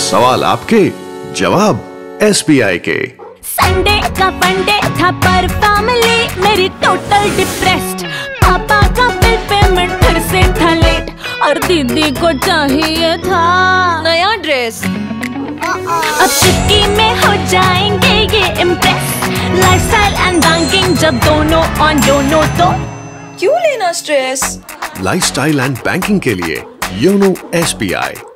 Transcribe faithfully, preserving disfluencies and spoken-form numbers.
सवाल आपके, जवाब एस बी आई के। संडे का फंडे था पर फैमिली मेरी टोटल डिप्रेस्ड। पापा का बिल पेमेंट फिर से था लेट और दीदी को चाहिए था नया ड्रेस। अब चुटकी में हो जाएंगे ये इम्प्रेस। लाइफस्टाइल एंड बैंकिंग जब दोनों ऑन योनो तो क्यों लेना स्ट्रेस? लाइफस्टाइल एंड बैंकिंग के लिए योनो एस बी आई।